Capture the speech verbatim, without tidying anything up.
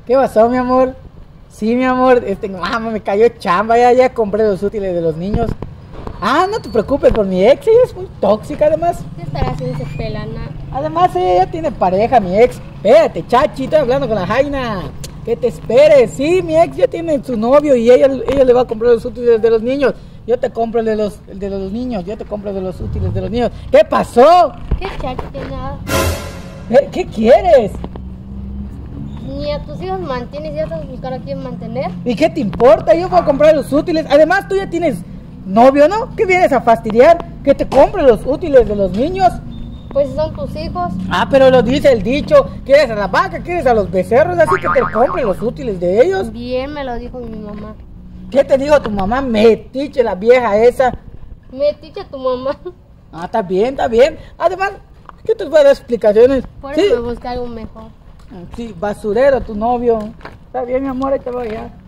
¿Qué pasó, mi amor? Sí, mi amor, este, mamá, me cayó chamba, ya, ya compré los útiles de los niños. Ah, no te preocupes por mi ex, ella es muy tóxica además. ¿Qué estará haciendo ese pelana? Además ella ya tiene pareja, mi ex. Espérate, chachi, estoy hablando con la Jaina. Que te esperes, sí, mi ex ya tiene su novio y ella, ella le va a comprar los útiles de los niños. Yo te compro el de los, el de los niños, yo te compro de los útiles de los niños. ¿Qué pasó? ¿Qué chachi que nada? ¿Qué, qué quieres? Ni a tus hijos mantienes, ya estás buscando a quién mantener. ¿Y qué te importa? Yo voy a comprar los útiles. Además, tú ya tienes novio, ¿no? ¿Qué vienes a fastidiar? Que te compre los útiles de los niños. Pues si son tus hijos. Ah, pero lo dice el dicho. ¿Quieres a la vaca? ¿Quieres a los becerros? Así que te compre los útiles de ellos. Bien me lo dijo mi mamá. ¿Qué te dijo tu mamá? Metiche, la vieja esa. Metiche tu mamá. Ah, está bien, está bien. Además, ¿qué te voy a dar explicaciones? Por Sí, eso me busca algo mejor. sí, basurero tu novio. Está bien, mi amor, ahí te voy ya.